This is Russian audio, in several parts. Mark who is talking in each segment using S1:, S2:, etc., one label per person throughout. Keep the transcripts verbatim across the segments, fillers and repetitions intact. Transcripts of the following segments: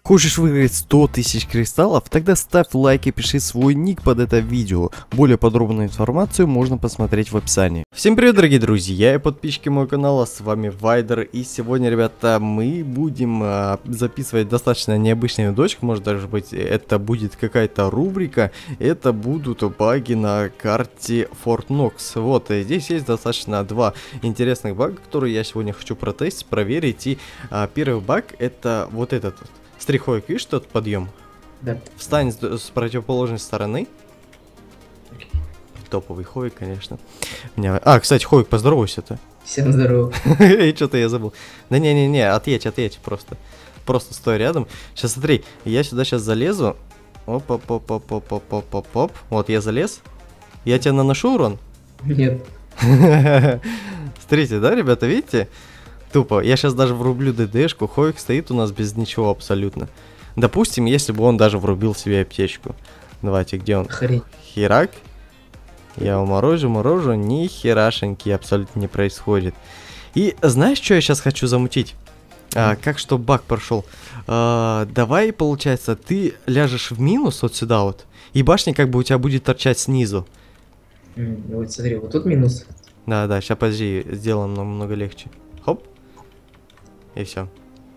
S1: Хочешь выиграть сто тысяч кристаллов? Тогда ставь лайк и пиши свой ник под это видео. Более подробную информацию можно посмотреть в описании. Всем привет, дорогие друзья и подписчики моего канала, с вами Вайдер. И сегодня, ребята, мы будем а, записывать достаточно необычную видосик. Может даже быть это будет какая-то рубрика. Это будут баги на карте Форт Нокс. Вот, и здесь есть достаточно два интересных бага, которые я сегодня хочу протестить, проверить. И а, первый баг это вот этот вот. Стриховик, видишь тот подъем?
S2: Да.
S1: Встань с, с противоположной стороны.
S2: Окей.
S1: Топовый Ховик, конечно. Меня... А, кстати, Ховик, поздоровайся-то.
S2: Всем здорово.
S1: И что-то я забыл. Да не-не-не, отъедь, отъедь просто. Просто стой рядом. Сейчас смотри, я сюда сейчас залезу. Оп-оп-оп-оп-оп-оп-оп-оп. Вот я залез. Я тебя наношу урон?
S2: Нет.
S1: Смотрите, да, ребята, видите? Тупо. Я сейчас даже врублю ДДшку. Ховик стоит у нас без ничего абсолютно. Допустим, если бы он даже врубил себе аптечку. Давайте, где он?
S2: Хрень.
S1: Херак. Я его морожу, морожу. Ни херашеньки абсолютно не происходит. И знаешь, что я сейчас хочу замутить? А, как что баг прошел? А, давай, получается, ты ляжешь в минус вот сюда вот. И башня как бы у тебя будет торчать снизу.
S2: М, Вот смотри, вот тут минус.
S1: Да-да, сейчас подожди, сделаем намного легче. Хоп. И все.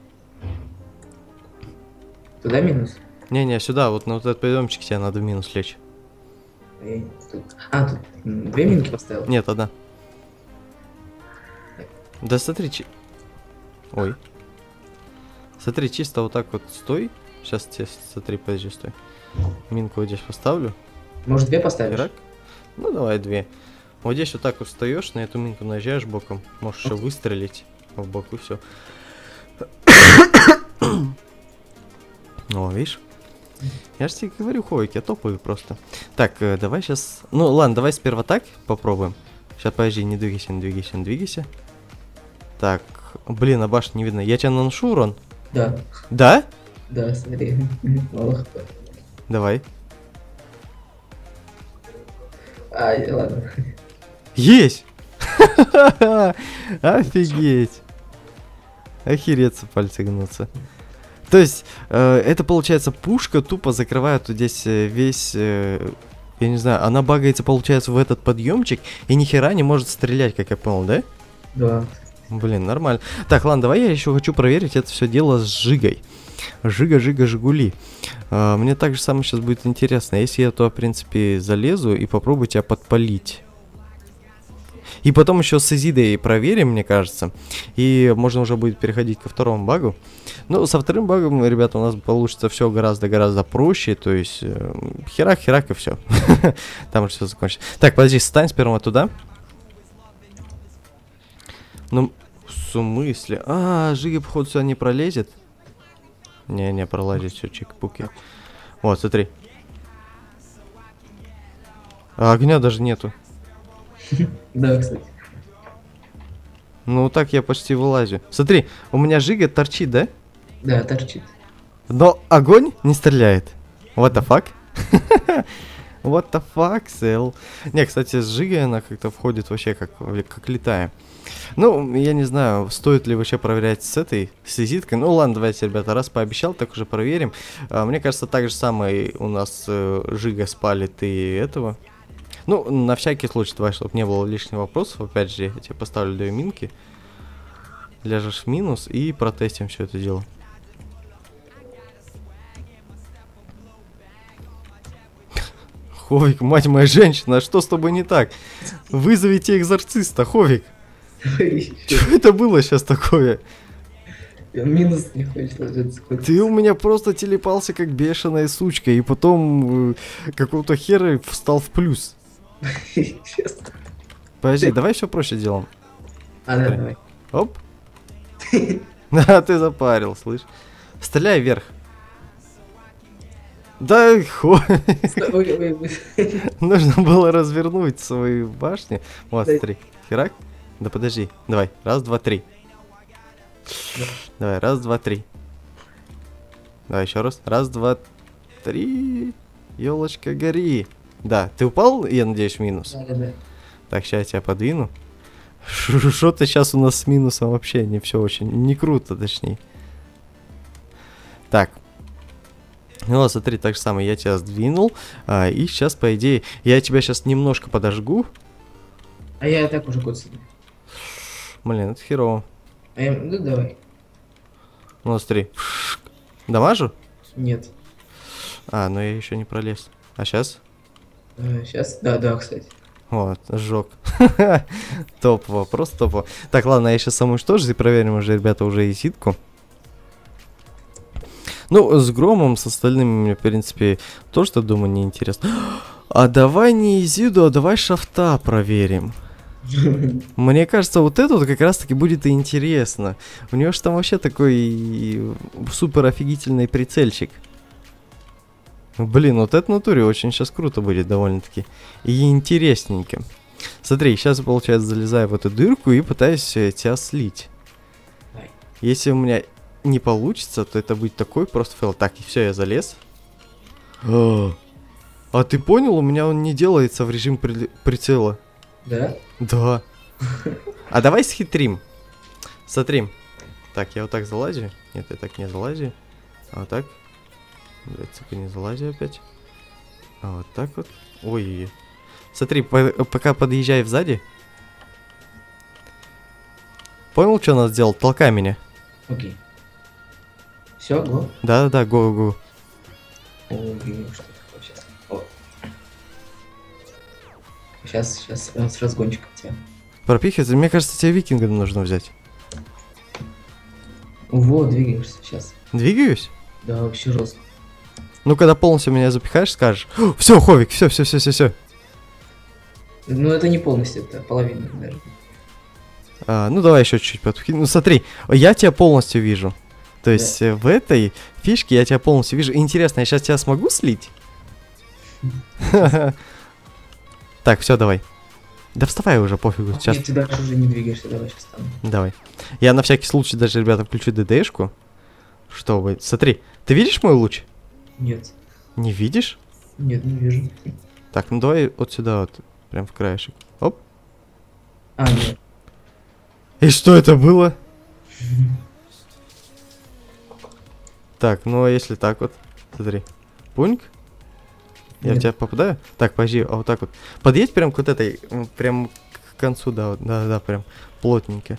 S2: Туда минус.
S1: Не-не, сюда, вот на вот этот подъемчик тебе надо в минус лечь.
S2: Эй, тут. А, тут м, две минки поставил.
S1: Нет, одна. Да смотри, чи... Ой. Смотри, чисто вот так вот стой. Сейчас тебе, смотри, подожди, стой. Минку вот здесь поставлю.
S2: Может, две поставишь?
S1: Херак. Ну, давай две. Вот здесь вот так вот встаешь, на эту минку наезжаешь боком. Можешь еще выстрелить в боку, все. О, видишь? Я же тебе говорю, Ховик, я топовый просто. Так, э, давай сейчас... Ну, ладно, давай сперва так попробуем. Сейчас, подожди, не двигайся, не двигайся, не двигайся. Так, блин, а башню не видно. Я тебя наношу урон?
S2: Да.
S1: Да?
S2: Да, смотри. Ох.
S1: Давай.
S2: А, ладно.
S1: Есть! Офигеть! Охереться, пальцы гнутся. То есть, э, это получается пушка тупо закрывает вот здесь э, весь, э, я не знаю, она багается, получается, в этот подъемчик и ни хера не может стрелять, как я понял, да?
S2: Да.
S1: Блин, нормально. Так, ладно, давай я еще хочу проверить это все дело с Жигой. Жига, Жига, Жигули. Э, мне также самое сейчас будет интересно, если я туда, в принципе, залезу и попробую тебя подпалить. И потом еще с Изидой проверим, мне кажется. И можно уже будет переходить ко второму багу. Ну, со вторым багом, ребята, у нас получится все гораздо-гораздо проще. То есть, э, херак, херак и все. Там уже все закончится. Так, подожди, стань сперва туда. Ну, в смысле? А, Жига, походу, сюда не пролезет. Не-не, пролазит все, чик-пуки. Вот, смотри. А огня даже нету.
S2: Да, кстати.
S1: Ну, так я почти вылазю. Смотри, у меня Жига торчит, да?
S2: Да, торчит.
S1: Но огонь не стреляет. What the fuck? What the fuck, Сэл? Не, кстати, с Жигой она как-то входит вообще как, как летая. Ну, я не знаю, стоит ли вообще проверять с этой, с визиткой. Ну, ладно, давайте, ребята, раз пообещал, так уже проверим. А, мне кажется, так же самое у нас э, Жига спалит и этого. Ну, на всякий случай, давай, чтобы не было лишних вопросов. Опять же, я тебе поставлю две минки. Ляжешь в минус и протестим все это дело. Ховик, мать моя женщина, что с тобой не так? Вызовите экзорциста, Ховик. Что это было сейчас такое?
S2: Минус не хочет ложиться.
S1: Ты у меня просто телепался как бешеная сучка, и потом э, какого-то хера встал в плюс. Подожди, давай все проще делаем.
S2: А, да, давай.
S1: Оп. А, ты запарил, слышь. Стреляй вверх. Да, хо... Нужно было развернуть свои башни. Вот, смотри. Херак. Да подожди. Давай. Раз, два, три. Давай, раз, два, три. Давай еще раз. Раз, два, три. Елочка, гори. Да, ты упал, я надеюсь, в минус?
S2: Да, да, да.
S1: Так, сейчас я тебя подвину. Что-то сейчас у нас с минусом вообще не все очень, не круто, точнее. Так, Ну, вот смотри, так же самое, я тебя сдвинул, а, и сейчас, по идее, я тебя сейчас немножко подожгу.
S2: А я и так уже кот себе.
S1: Блин, это херово.
S2: А я... Ну, давай.
S1: Ну, смотри. Дамажу?
S2: Нет.
S1: А, ну я еще не пролез. А сейчас?
S2: А, сейчас, да, да, кстати.
S1: Вот, сжег. Топово, просто топово. Так, ладно, я сейчас самоуничтожу и проверим уже, ребята, уже изитку. Ну, с громом, с остальными мне, в принципе, тоже, думаю, неинтересно. А давай не изиду, а давай шафта проверим. Мне кажется, вот это вот как раз-таки будет и интересно. У него же там вообще такой супер офигительный прицельчик. Блин, вот это в натуре очень сейчас круто будет довольно-таки. И интересненько. Смотри, сейчас, получается, залезаю в эту дырку и пытаюсь э, тебя слить.
S2: Давай.
S1: Если у меня не получится, то это будет такой просто фейл. Так, и все, я залез. А ты понял, у меня он не делается в режим при прицела.
S2: Да?
S1: Да. А давай схитрим. Смотри. Так, я вот так залазю. Нет, я так не залазю. А вот так. Блять, сука, не залазю опять. А вот так вот. Ой-ой-ой. Смотри, по пока подъезжай сзади. Понял, что надо сделать? Толкай меня.
S2: Окей. Все, го?
S1: Да-да-да, го-го.
S2: Ой, что такое сейчас? О. Сейчас, сейчас, э, с разгончиком тебя.
S1: Пропихивается. Мне кажется, тебе викинга нужно взять.
S2: Вот, двигаешься сейчас.
S1: Двигаюсь?
S2: Да, вообще жестко.
S1: Ну, когда полностью меня запихаешь, скажешь. Все, Ховик, все, все, все, все, все.
S2: Ну, это не полностью, это половина даже.
S1: А, ну, давай еще чуть-чуть подпихнем. Ну, смотри, я тебя полностью вижу. То есть, да. В этой фишке я тебя полностью вижу. Интересно, я сейчас тебя смогу слить? Так, все, давай. Да вставай уже, пофигу. Сейчас.
S2: Нет, ты дальше уже не двигаешься, давай сейчас там.
S1: Давай. Я на всякий случай даже, ребята, включу ДДшку. Чтобы... Смотри, ты видишь мой луч?
S2: Нет.
S1: Не видишь?
S2: Нет, не вижу.
S1: Так, ну давай вот сюда вот. Прям в краешек. Оп.
S2: А, нет.
S1: И что это было? Так, ну а если так вот? Смотри. Пуньк. Я в тебя попадаю? Так, подожди, а вот так вот. Подъедь прям к вот этой, прям к концу, да, вот, да, да, прям плотненько.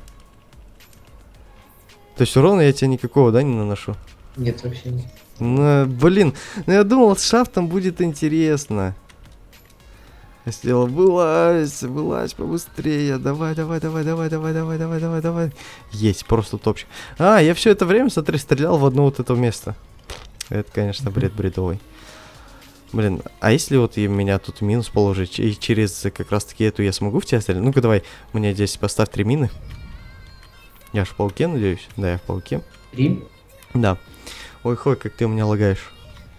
S1: То есть урона я тебе никакого, да, не наношу?
S2: Нет, вообще нет.
S1: Ну, блин, ну я думал, с шафтом будет интересно. Я сделал, вылазь, вылазь побыстрее, давай, давай, давай, давай, давай, давай, давай, давай, давай. Есть, просто топчик. А, я все это время, смотри, стрелял в одно вот это место. Это, конечно, бред бредовый. Блин, а если вот и меня тут минус положить, и через как раз таки эту я смогу в тебя стрелять? Ну-ка давай, мне здесь поставь три мины. Я ж в пауке, надеюсь? Да, я в пауке.
S2: Три?
S1: Да. Ой, хой, как ты у меня лагаешь.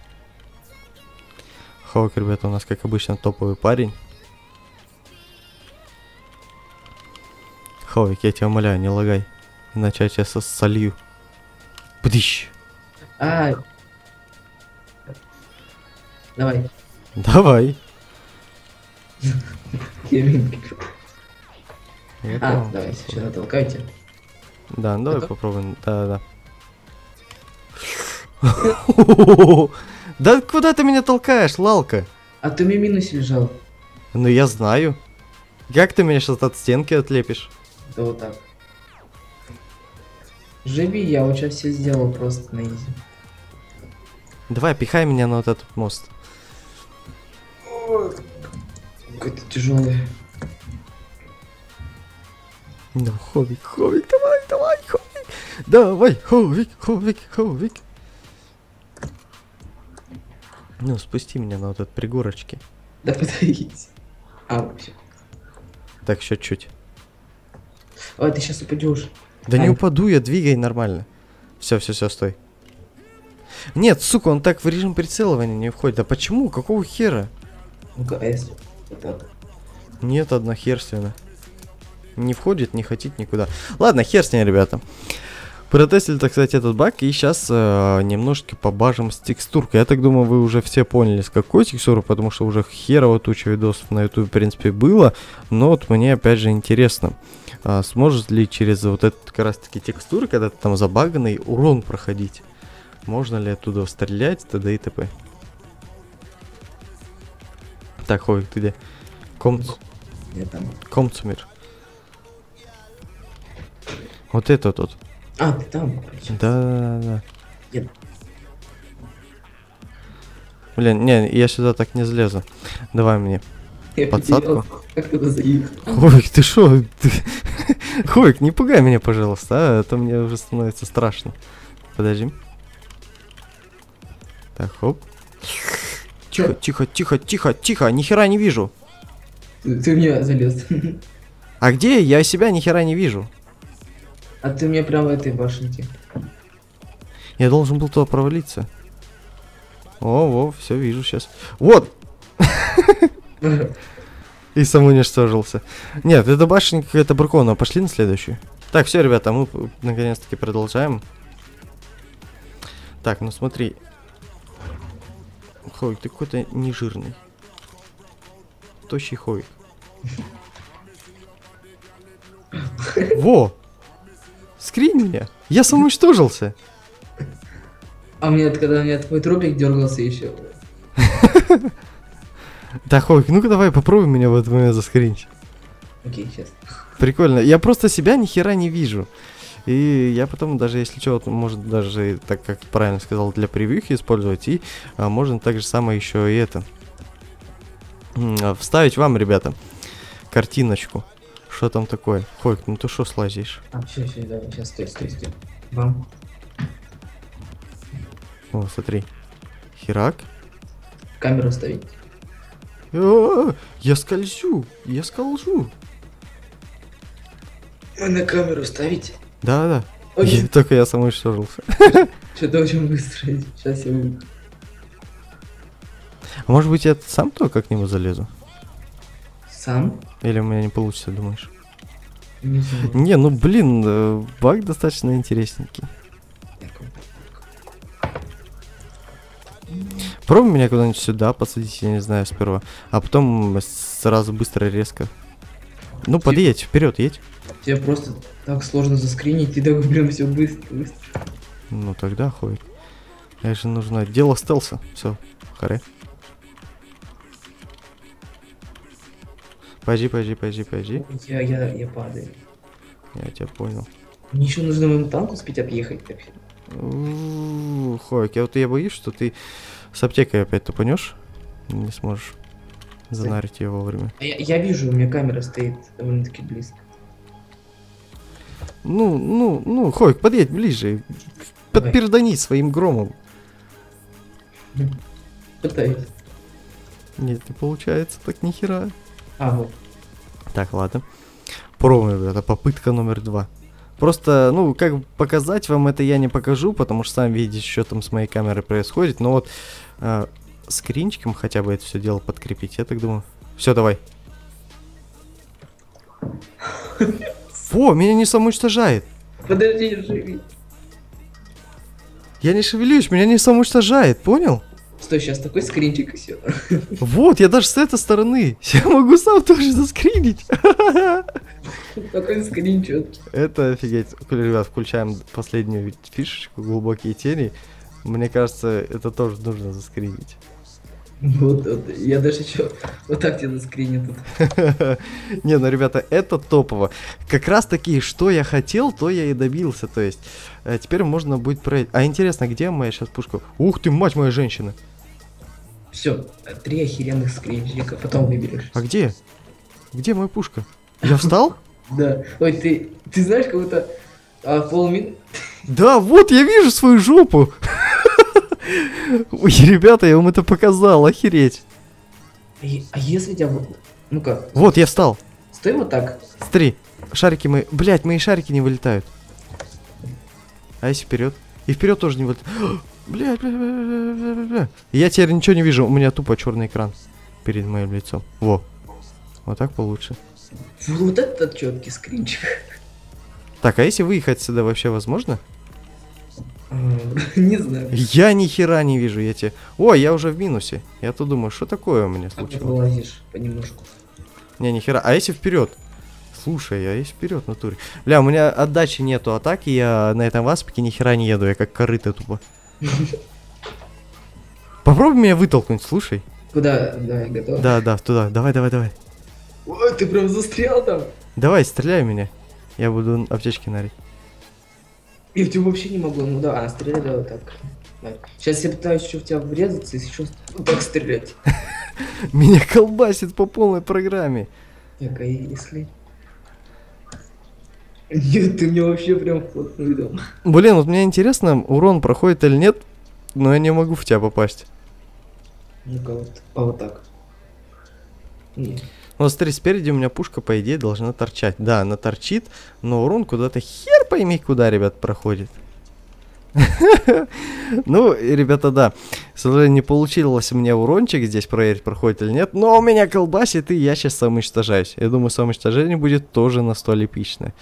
S1: Ховик, ребята, у нас, как обычно, топовый парень. Ховик, я тебя умоляю, не лагай. Иначе я тебя солью. Бдыщ.
S2: А. Давай.
S1: Давай.
S2: А, давай, сейчас натолкайте.
S1: Да, ну давай
S2: Готов?
S1: попробуем. Да-да-да. Да куда ты меня толкаешь, Лалка?
S2: А ты мне минус лежал.
S1: Ну я знаю. Как ты меня сейчас от стенки отлепишь?
S2: Да вот так. Живи, я вот сейчас все сделал просто на изи.
S1: Давай, пихай меня на вот этот мост.
S2: Какой-то тяжелый.
S1: Ну, Ховик, Ховик, давай, давай, Ховик. Давай, Ховик, Ховик, Ховик. Ну, спусти меня на вот этот пригорочки.
S2: Да подавись. А, все.
S1: Так, еще чуть.
S2: Ой, ты сейчас упадешь.
S1: Да
S2: а,
S1: не упаду я, двигай нормально. Все, все, все, стой. Нет, сука, он так в режим прицеливания не входит. Да почему? Какого хера?
S2: Ну-ка, а если вот так?
S1: Нет, однохерственно. Не входит, не хотит никуда. Ладно, хер с ней, ребята. Протестили-то, кстати, этот баг. И сейчас э, немножко побажим с текстуркой. Я так думаю, вы уже все поняли, с какой текстурой. Потому что уже херово туча видосов на YouTube, в принципе, было. Но вот мне, опять же, интересно. А, сможет ли через вот этот, как раз таки, текстуры, когда ты там забаганный, урон проходить? Можно ли оттуда стрелять, т.д. и т.п. Так, Ховик, ты где? Комц...
S2: Я там.
S1: Комцумер. Вот это тут.
S2: А, ты там, короче.
S1: Да, да, да.
S2: Я-
S1: Блин, не, я сюда так не залезу. Давай мне.
S2: Я
S1: Подсадку?
S2: потерял, как туда заехал.
S1: Ховик, ты шо? Ты... Ховик, не пугай меня, пожалуйста, а? А то мне уже становится страшно. Подожди. Так, хоп. Тихо, тихо, тихо, тихо, тихо, ни хера не вижу.
S2: Ты, ты в меня залез.
S1: А где я? Я себя ни хера не вижу.
S2: А ты мне прямо в этой башенке.
S1: Я должен был туда провалиться. О, во, все вижу сейчас. Вот! И самоуничтожился. Нет, это башенка какая-то браконова. Пошли на следующую. Так, все, ребята, мы наконец-таки продолжаем. Так, ну смотри. Ховик, ты какой-то нежирный. Тощий Ховик. Во! Скринь меня. Я самоуничтожился.
S2: А мне, это когда у меня твой трупик дергался еще.
S1: Да, Ховик, ну-ка давай попробуй меня в этот момент заскринить.
S2: Окей, сейчас.
S1: Прикольно. Я просто себя ни хера не вижу. И я потом, даже если что, вот, может даже, так как правильно сказал, для превьюхи использовать. И а, можно так же самое еще и это. М, Вставить вам, ребята, картиночку. Что там такое? Ховик, ну ты что слазишь?
S2: А, все, все, давай, сейчас, стой, стой, стой. Вам.
S1: О, смотри. Херак.
S2: Камеру ставить.
S1: О, я скользю. Я скольжу.
S2: На камеру ставить.
S1: Да-да.
S2: Ой.
S1: Я- Только я самоуничтожился.
S2: Что-то очень быстро. Сейчас я выйду.
S1: А может быть я сам только к нему залезу?
S2: Сам?
S1: Или у меня не получится, думаешь?
S2: Не знаю.
S1: Не, ну блин, э, баг достаточно интересненький. Пробуй меня куда-нибудь сюда посадить, я не знаю, сперва. А потом сразу быстро, резко. Ну, подъедь, вперед, едь.
S2: Тебе просто так сложно заскринить, ты так прям все быстро, быстро.
S1: Ну тогда Ховик. Это же нужно дело стелса. Все, харе. Пойди, пойди, пойди, пойди.
S2: Я, я, я падаю.
S1: Я тебя понял.
S2: Мне еще нужно моему танку успеть объехать. Так.
S1: У-у-у, Ховик, я вот я боюсь, что ты с аптекой опять тупанешь. Не сможешь занарить ее вовремя.
S2: А Я, я вижу, у меня камера стоит довольно-таки близко.
S1: Ну, ну, ну, Ховик, подъедь ближе.
S2: Давай.
S1: Подпердани своим громом.
S2: Пытаюсь.
S1: Нет, не получается так ни хера.
S2: А, вот.
S1: Так, ладно. Пробуем, это попытка номер два. Просто, ну, как показать вам это я не покажу, потому что сам видите, что там с моей камерой происходит. Но вот э, скринчиком хотя бы это все дело подкрепить, я так думаю. Все, давай. Во, меня не самоуничтожает.
S2: Подожди, живи.
S1: Я не шевелюсь, меня не самоуничтожает, понял?
S2: Стой, сейчас такой скринчик и все.
S1: Вот, я даже с этой стороны. Я могу сам тоже заскринить.
S2: Такой скринчик.
S1: Это офигеть. Ребят, включаем последнюю фишечку, глубокие тени. Мне кажется, это тоже нужно заскринить.
S2: Вот, вот, я даже еще вот так тебе заскриню тут.
S1: Не, ну, ребята, это топово. Как раз таки, что я хотел, то я и добился. То есть, э, теперь можно будет проверить. А интересно, где моя сейчас пушка? Ух ты, мать моя женщина.
S2: Все, три охеренных скринчика, потом выберешь.
S1: А где? Где моя пушка? Я встал?
S2: Да. Ой, ты, ты знаешь, как будто а, полмин...
S1: Да, вот, я вижу свою жопу. Ой, ребята, я вам это показал, охереть.
S2: А, е- а если тебя... вот- Ну как?
S1: Вот, я встал.
S2: Стой вот так.
S1: Смотри, шарики мои... Блять, мои шарики не вылетают. А если вперед? И вперед тоже не вылетают. Блять, блять, блять, блять, блять. Я теперь ничего не вижу, у меня тупо черный экран перед моим лицом. Во. Вот так получше.
S2: Вот это четкий скринчик.
S1: Так, а если выехать сюда вообще возможно?
S2: А, Не знаю.
S1: Я ни хера не вижу, я тебе... Ой, я уже в минусе. Я тут думаю, что такое у меня
S2: Как ты
S1: случилось?
S2: вылазишь понемножку.
S1: Не, ни хера. А если вперед? Слушай, а если вперед в натуре? Бля, у меня отдачи нету атаки, я на этом васпике ни хера не еду, я как корыто тупо. Попробуй меня вытолкнуть, слушай.
S2: Куда? Да, готов?
S1: Да, да, туда. Давай, давай, давай.
S2: Ой, ты прям застрял там.
S1: Давай, стреляй в меня. Я буду аптечки нарить.
S2: Я в тебя вообще не могу. Ну да, а, стреляй давай вот так. Сейчас я пытаюсь еще в тебя врезаться и еще вот так стрелять.
S1: Меня колбасит по полной программе.
S2: Так, а если... Нет, ты мне вообще прям вход не видел.
S1: Блин, вот мне интересно, урон проходит или нет, но я не могу в тебя попасть.
S2: Ну-ка вот, а вот так. Нет.
S1: Вот смотри, спереди у меня пушка, по идее, должна торчать. Да, она торчит, но урон куда-то хер пойми куда, ребят, проходит. Ну, ребята, да. К сожалению, не получилось мне урончик здесь проверить, проходит или нет. Но у меня колбасит, и я сейчас самоуничтожаюсь. Я думаю, самоуничтожение будет тоже на столь эпичное.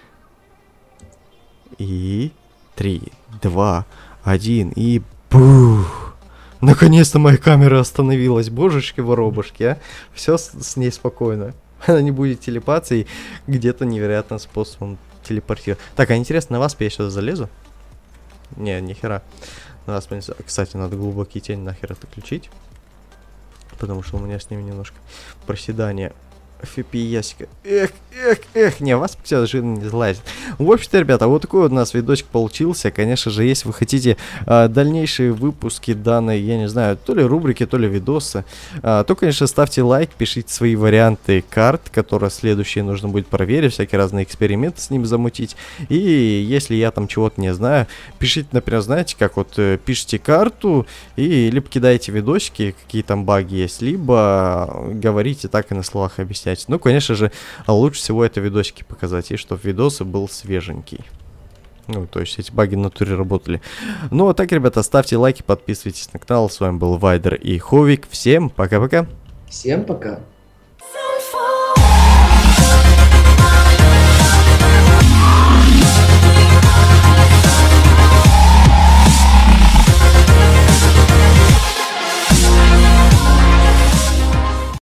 S1: И... Три, два, один, и... Бух! Наконец-то моя камера остановилась. Божечки-воробушки, а. Все с, с ней спокойно. Она не будет телепаться и где-то невероятным способом телепортировать. Так, а интересно, на вас я сюда залезу? Не, нихера. На вас, кстати, надо глубокий тень нахер отключить. Потому что у меня с ними немножко проседание. эф пи эс-ка. Эх, эх, эх, не, вас все жирно не залазит. В общем-то, ребята, вот такой вот у нас видосик получился. Конечно же, если вы хотите а, дальнейшие выпуски данной, я не знаю, то ли рубрики, то ли видосы, а, то, конечно, ставьте лайк, пишите свои варианты карт, которые следующие нужно будет проверить, всякие разные эксперименты с ним замутить. И если я там чего-то не знаю, пишите, например, знаете, как вот э, пишите карту и либо кидаете видосики, какие там баги есть, либо говорите так и на словах объяснять. Ну, конечно же, лучше всего это видосики показать, и чтобы видосы был свеженький. Ну, то есть эти баги на натуре работали. Ну, а так, ребята, ставьте лайки, подписывайтесь на канал. С вами был Вайдер и Ховик. Всем пока-пока.
S2: Всем пока.